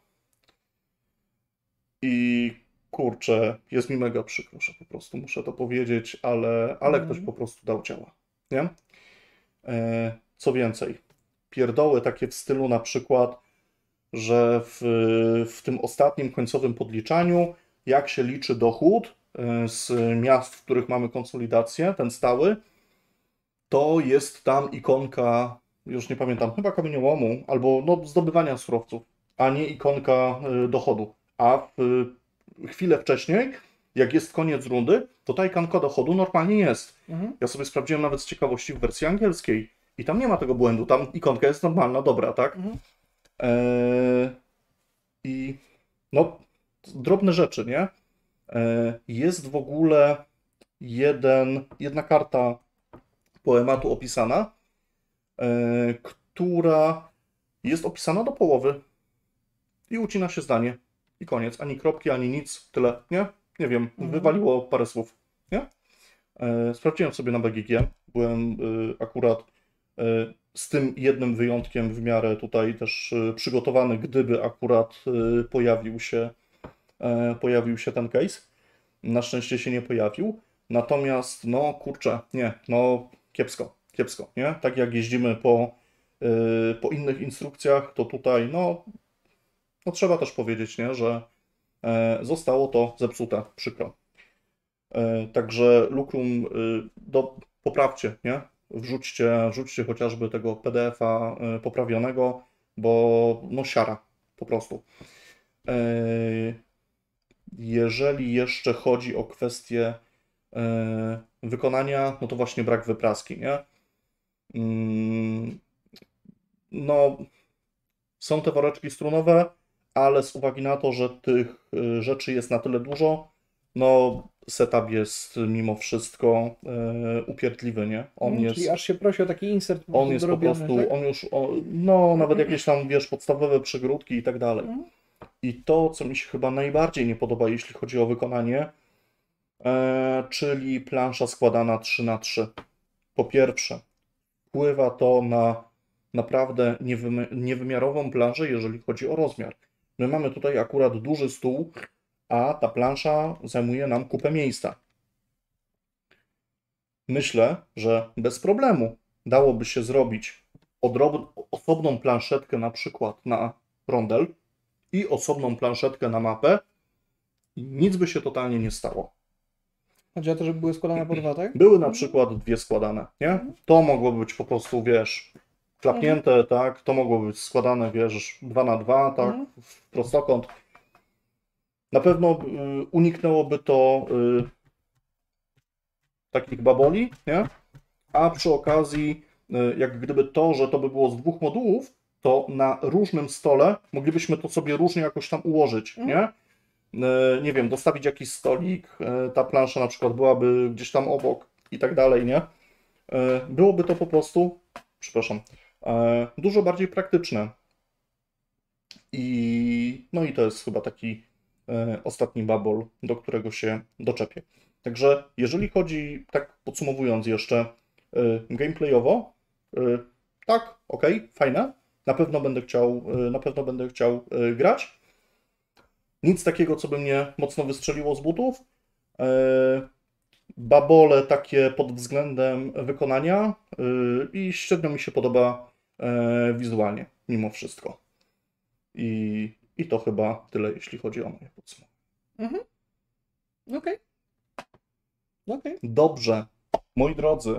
I kurczę, jest mi mega przykro, że po prostu muszę to powiedzieć, ale ktoś po prostu dał ciała, nie? Co więcej, pierdoły takie w stylu na przykład, że w tym ostatnim końcowym podliczaniu, jak się liczy dochód z miast, w których mamy konsolidację, ten stały, to jest tam ikonka, już nie pamiętam, chyba kamieniołomu, albo no, zdobywania surowców, a nie ikonka dochodu. A chwilę wcześniej, jak jest koniec rundy, to ta ikonka dochodu normalnie jest. Ja sobie sprawdziłem nawet z ciekawości w wersji angielskiej i tam nie ma tego błędu, tam ikonka jest normalna, dobra, tak? I no, drobne rzeczy, nie? Jest w ogóle jedna karta poematu opisana, która jest opisana do połowy i ucina się zdanie. I koniec. Ani kropki, ani nic. Tyle, nie? Nie wiem, wywaliło parę słów, nie? Sprawdziłem sobie na BGG. Byłem akurat z tym jednym wyjątkiem w miarę tutaj też przygotowany, gdyby akurat pojawił się ten case. Na szczęście się nie pojawił. Natomiast, no kurczę, nie, no kiepsko, nie? Tak jak jeździmy po innych instrukcjach, to tutaj, no trzeba też powiedzieć, nie, że zostało to zepsute, przykro. Także Lucrum poprawcie, nie? Wrzućcie chociażby tego PDF-a poprawionego, bo no siara, po prostu. Jeżeli jeszcze chodzi o kwestię wykonania, no to właśnie brak wypraski, nie? No, są te woreczki strunowe, ale z uwagi na to, że tych rzeczy jest na tyle dużo, no setup jest mimo wszystko upierdliwy, nie? Czyli aż się prosi o taki insert on jest po dorobiony, prostu, tak? on już, no nawet jakieś tam, wiesz, podstawowe przegródki i tak dalej. I to, co mi się chyba najbardziej nie podoba, jeśli chodzi o wykonanie, czyli plansza składana 3×3. Po pierwsze, wpływa to na naprawdę niewymiarową planszę, jeżeli chodzi o rozmiar. My mamy tutaj akurat duży stół, a ta plansza zajmuje nam kupę miejsca. Myślę, że bez problemu dałoby się zrobić osobną planszetkę na przykład na rondel i osobną planszetkę na mapę i nic by się totalnie nie stało. Chodzi o to, żeby były składane po dwa, tak? Były na przykład dwie składane, nie? To mogło być po prostu, wiesz, klapnięte, tak? To mogło być składane, wiesz, 2×2, tak? W prostokąt. Na pewno uniknęłoby to takich baboli, nie? A przy okazji, jak gdyby że to by było z dwóch modułów, to na różnym stole moglibyśmy to sobie różnie jakoś tam ułożyć, nie? Nie wiem, dostawić jakiś stolik, ta plansza na przykład byłaby gdzieś tam obok i tak dalej, nie? Byłoby to po prostu, przepraszam, dużo bardziej praktyczne. No i to jest chyba taki ostatni babol, do którego się doczepię. Także jeżeli chodzi, tak podsumowując jeszcze, gameplayowo, tak, ok, fajne, na pewno będę chciał grać. Nic takiego, co by mnie mocno wystrzeliło z butów. Babole takie pod względem wykonania i średnio mi się podoba wizualnie, mimo wszystko. I to chyba tyle, jeśli chodzi o moje podsumowanie. Okej. Dobrze, moi drodzy.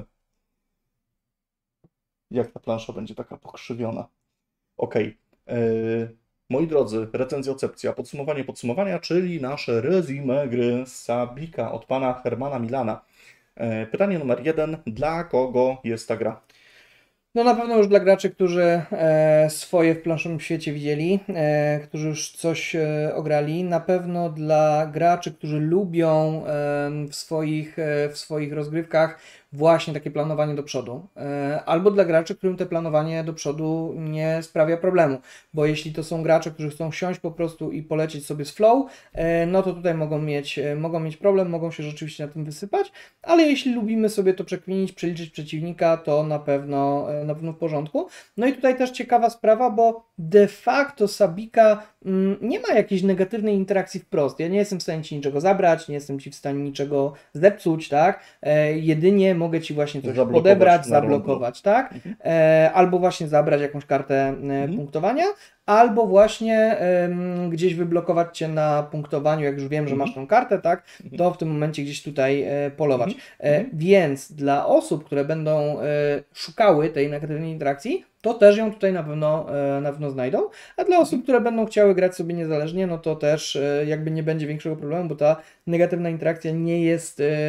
Jak ta plansza będzie taka pokrzywiona? Okej. Moi drodzy, recenzjocepcja, podsumowania, czyli nasze resume gry Sabika od pana Hermana Milana. Pytanie numer 1. Dla kogo jest ta gra? No na pewno już dla graczy, którzy swoje w planszowym świecie widzieli, którzy już coś ograli. Na pewno dla graczy, którzy lubią w swoich rozgrywkach właśnie takie planowanie do przodu. Albo dla graczy, którym te planowanie do przodu nie sprawia problemu. Bo jeśli to są gracze, którzy chcą siąść po prostu i polecieć sobie z flow, no to tutaj mogą mieć problem, mogą się rzeczywiście na tym wysypać, ale jeśli lubimy sobie to przekminić, przeliczyć przeciwnika, to na pewno w porządku. No i tutaj też ciekawa sprawa, bo de facto Sabika nie ma jakiejś negatywnej interakcji wprost. Ja nie jestem w stanie Ci niczego zabrać, nie jestem Ci w stanie niczego zepsuć, tak? Jedynie mogę Ci właśnie coś podebrać, zablokować, tak? Albo właśnie zabrać jakąś kartę punktowania, albo właśnie gdzieś wyblokować Cię na punktowaniu, jak już wiem, że masz tą kartę, tak? To w tym momencie gdzieś tutaj polować. Więc dla osób, które będą szukały tej negatywnej interakcji, to też ją tutaj na pewno znajdą, a dla osób, które będą chciały grać sobie niezależnie, no to też jakby nie będzie większego problemu, bo ta negatywna interakcja nie jest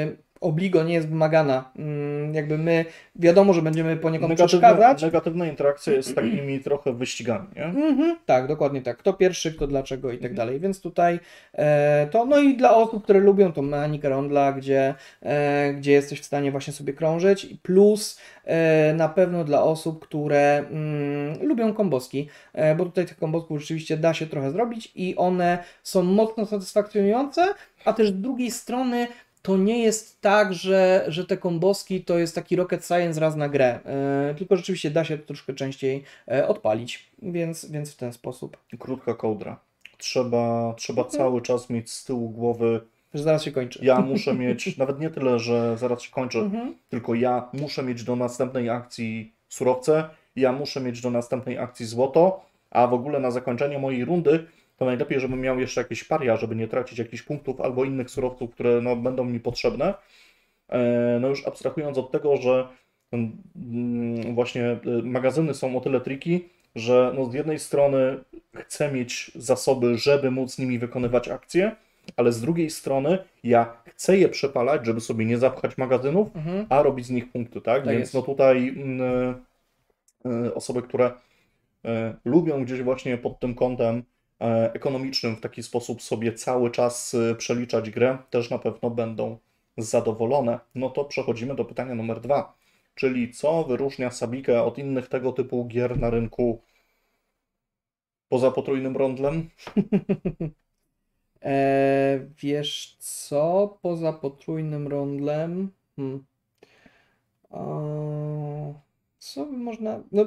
obligo nie jest wymagana. Jakby my wiadomo, że będziemy poniekąd przeszkadzać. Negatywna interakcja jest z takimi trochę wyścigami, nie? Tak, dokładnie tak. Kto pierwszy, kto dlaczego i tak dalej. Więc tutaj to, no i dla osób, które lubią tą mechanikę rondla, gdzie jesteś w stanie właśnie sobie krążyć, plus na pewno dla osób, które lubią komboski, bo tutaj tych kombosków rzeczywiście da się trochę zrobić i one są mocno satysfakcjonujące, a też z drugiej strony to nie jest tak, że te komboski to jest taki rocket science raz na grę, tylko rzeczywiście da się to troszkę częściej odpalić, więc w ten sposób. Krótka kołdra. Trzeba cały czas mieć z tyłu głowy, Że zaraz się kończy. ja muszę mieć, nawet nie tyle, że zaraz się kończy, tylko ja muszę mieć do następnej akcji surowce, ja muszę mieć do następnej akcji złoto, a w ogóle na zakończenie mojej rundy to najlepiej, żebym miał jeszcze jakieś paria, żeby nie tracić jakichś punktów albo innych surowców, które no, będą mi potrzebne. No już abstrahując od tego, że właśnie magazyny są o tyle tricky, że no z jednej strony chcę mieć zasoby, żeby móc nimi wykonywać akcje, ale z drugiej strony ja chcę je przepalać, żeby sobie nie zapchać magazynów, a robić z nich punkty, tak? Tak Więc jest. no tutaj osoby, które lubią gdzieś właśnie pod tym kątem ekonomicznym w taki sposób sobie cały czas przeliczać grę, też na pewno będą zadowolone. No to przechodzimy do pytania numer 2, czyli co wyróżnia Sabikę od innych tego typu gier na rynku poza potrójnym rondlem? Wiesz co? Poza potrójnym rondlem. Co by można. No,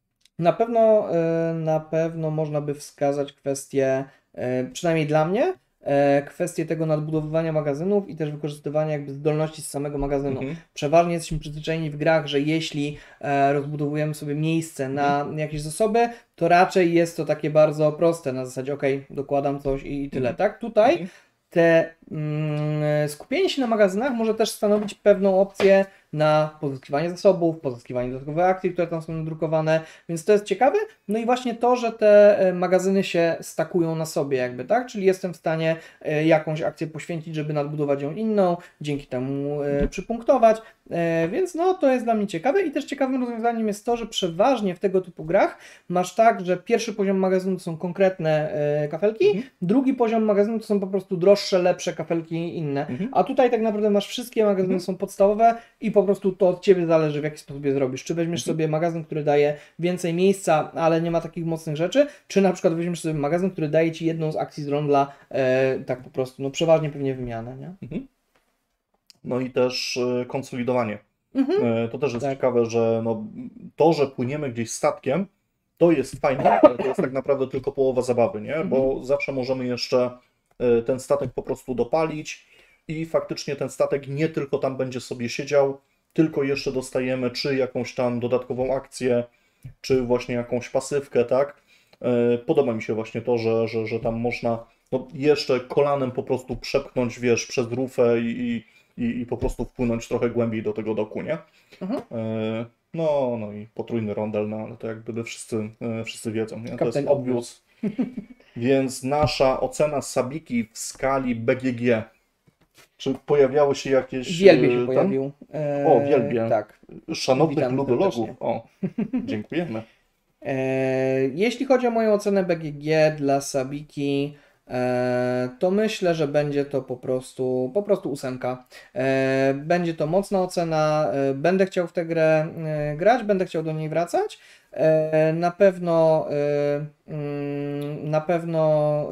na pewno można by wskazać kwestię, przynajmniej dla mnie, kwestię tego nadbudowywania magazynów i też wykorzystywania jakby zdolności z samego magazynu. Przeważnie jesteśmy przyzwyczajeni w grach, że jeśli rozbudowujemy sobie miejsce na jakieś zasoby, to raczej jest to takie bardzo proste, na zasadzie ok, dokładam coś i tyle, tak? Tutaj te skupienie się na magazynach może też stanowić pewną opcję na pozyskiwanie zasobów, pozyskiwanie dodatkowych akcji, które tam są nadrukowane, więc to jest ciekawe. No i właśnie to, że te magazyny się stakują na sobie jakby, tak? Czyli jestem w stanie jakąś akcję poświęcić, żeby nadbudować ją inną, dzięki temu przypunktować, więc no to jest dla mnie ciekawe i też ciekawym rozwiązaniem jest to, że przeważnie w tego typu grach masz tak, że pierwszy poziom magazynu to są konkretne kafelki, drugi poziom magazynu to są po prostu droższe, lepsze kafelki inne, a tutaj tak naprawdę masz wszystkie magazyny są podstawowe i po prostu to od Ciebie zależy, w jaki sposób je zrobisz. Czy weźmiesz sobie magazyn, który daje więcej miejsca, ale nie ma takich mocnych rzeczy, czy na przykład weźmiesz sobie magazyn, który daje Ci jedną z akcji z rondla, tak po prostu, no przeważnie pewnie wymianę, nie? No i też konsolidowanie. To też jest Tak. ciekawe, że no, to, że płyniemy gdzieś statkiem, to jest fajne, ale to jest tak naprawdę tylko połowa zabawy, nie? Bo zawsze możemy jeszcze ten statek po prostu dopalić i faktycznie ten statek nie tylko tam będzie sobie siedział, tylko jeszcze dostajemy czy jakąś tam dodatkową akcję, czy właśnie jakąś pasywkę, tak? Podoba mi się właśnie to, że tam można no, jeszcze kolanem po prostu przepchnąć, wiesz, przez rufę i po prostu wpłynąć trochę głębiej do tego doku, nie? No i potrójny rondel, no ale to jak gdyby wszyscy wiedzą, nie? To jest obvious. Więc nasza ocena Sabiki w skali BGG. Czy pojawiały się jakieś... Wielbie się pojawił. O, Wielbie. Tak. Szanownych Witam ludologów. serdecznie. O, dziękujemy. Jeśli chodzi o moją ocenę BGG dla Sabiki, to myślę, że będzie to po prostu 8. Będzie to mocna ocena, będę chciał w tę grę grać, będę chciał do niej wracać. Na pewno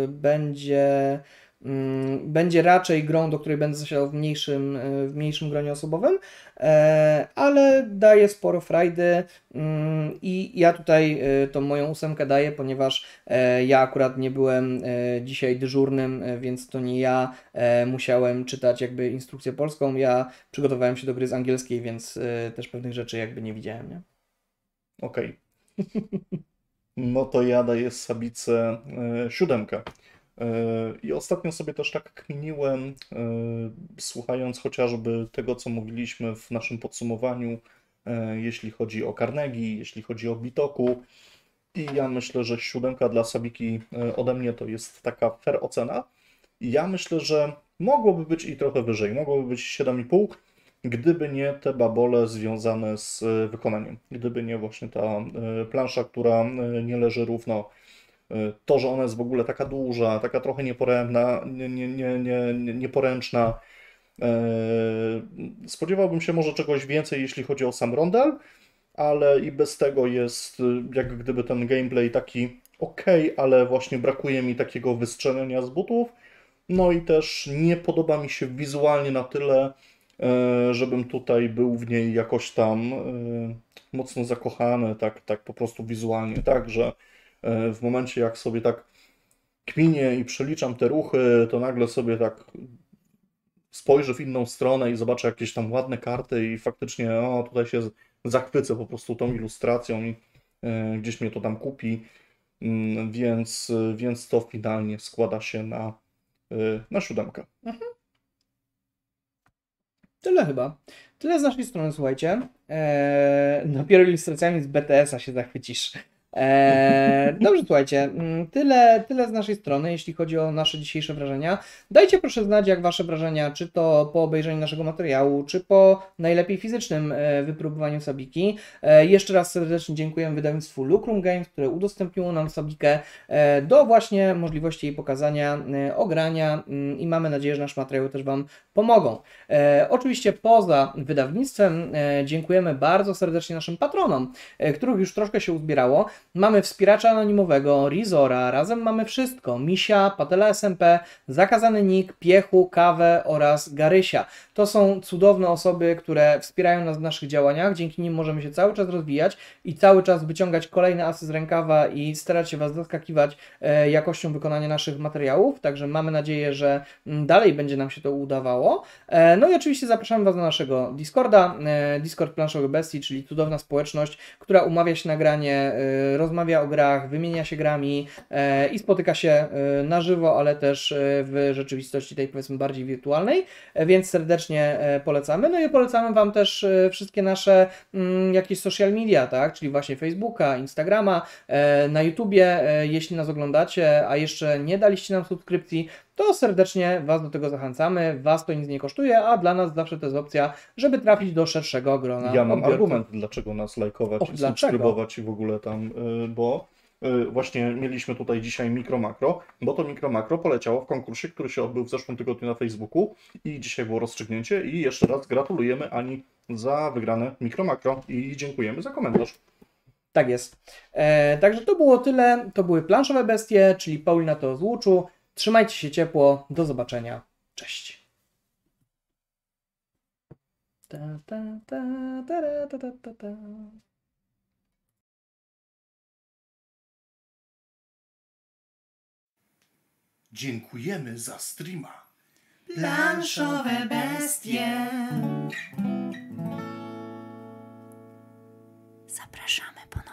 będzie raczej grą, do której będę zasiadał w mniejszym gronie osobowym, ale daje sporo frajdy i ja tutaj tą moją 8 daję, ponieważ ja akurat nie byłem dzisiaj dyżurnym, więc to nie ja musiałem czytać jakby instrukcję polską, ja przygotowałem się do gry z angielskiej, więc też pewnych rzeczy jakby nie widziałem, nie? Okej. No to ja daję Sabice 7. I ostatnio sobie też tak kminiłem, słuchając chociażby tego, co mówiliśmy w naszym podsumowaniu, jeśli chodzi o Carnegie, jeśli chodzi o Bitoku. I ja myślę, że 7 dla Sabiki ode mnie to jest taka fair ocena. I ja myślę, że Mogłoby być i trochę wyżej, mogłoby być 7,5, gdyby nie te babole związane z wykonaniem. Gdyby nie właśnie ta plansza, która nie leży równo. To, że ona jest w ogóle taka duża, taka trochę nieporęczna, nieporęczna. Spodziewałbym się może czegoś więcej, jeśli chodzi o sam rondel, ale i bez tego jest jak gdyby ten gameplay taki ok, ale właśnie brakuje mi takiego wystrzelenia z butów. No i też nie podoba mi się wizualnie na tyle, żebym tutaj był w niej jakoś tam mocno zakochany, tak po prostu wizualnie, tak, że w momencie jak sobie tak kminię i przeliczam te ruchy, to nagle sobie tak spojrzę w inną stronę i zobaczę jakieś tam ładne karty i faktycznie tutaj się zachwycę po prostu tą ilustracją i gdzieś mnie to tam kupi, więc to finalnie składa się na 7. Tyle chyba. Tyle z naszej strony, słuchajcie. Dopiero ilustracjami z BTS-a się zachwycisz. Dobrze, słuchajcie, tyle z naszej strony, jeśli chodzi o nasze dzisiejsze wrażenia. Dajcie proszę znać, jak Wasze wrażenia, czy to po obejrzeniu naszego materiału, czy po najlepiej fizycznym wypróbowaniu Sabiki. Jeszcze raz serdecznie dziękuję wydawnictwu Lucrum Games, które udostępniło nam Sabikę do właśnie możliwości jej pokazania, ogrania i mamy nadzieję, że nasz materiał też Wam pomogą. Oczywiście poza wydawnictwem dziękujemy bardzo serdecznie naszym patronom, których już troszkę się uzbierało. Mamy wspieracza anonimowego, Rizora, razem mamy wszystko, Misia, Patela SMP, Zakazany Nick, Piechu, Kawę oraz Garysia. To są cudowne osoby, które wspierają nas w naszych działaniach, dzięki nim możemy się cały czas rozwijać i cały czas wyciągać kolejne asy z rękawa i starać się Was zaskakiwać jakością wykonania naszych materiałów, także mamy nadzieję, że dalej będzie nam się to udawało. No i oczywiście zapraszamy Was na naszego Discorda, Discord Planszowy Bestii, czyli cudowna społeczność, która umawia się na granie, rozmawia o grach, wymienia się grami i spotyka się na żywo, ale też w rzeczywistości tej powiedzmy bardziej wirtualnej, więc serdecznie polecamy. No i polecamy Wam też wszystkie nasze jakieś social media, tak, czyli właśnie Facebooka, Instagrama, na YouTubie, jeśli nas oglądacie, a jeszcze nie daliście nam subskrypcji, to serdecznie Was do tego zachęcamy. Was to nic nie kosztuje, a dla nas zawsze to jest opcja, żeby trafić do szerszego grona Ja mam odbiorców. argument, dlaczego nas lajkować i subskrybować i w ogóle tam, bo właśnie mieliśmy tutaj dzisiaj mikro-makro, bo to mikro-makro poleciało w konkursie, który się odbył w zeszłym tygodniu na Facebooku i dzisiaj było rozstrzygnięcie i jeszcze raz gratulujemy Ani za wygrane mikro-makro i dziękujemy za komentarz. Tak jest. Także to było tyle. To były Planszowe Bestie, czyli Paulina to z Łuczu. Trzymajcie się ciepło. Do zobaczenia. Cześć. Dziękujemy za streama. Planszowe bestie. Zapraszamy ponownie.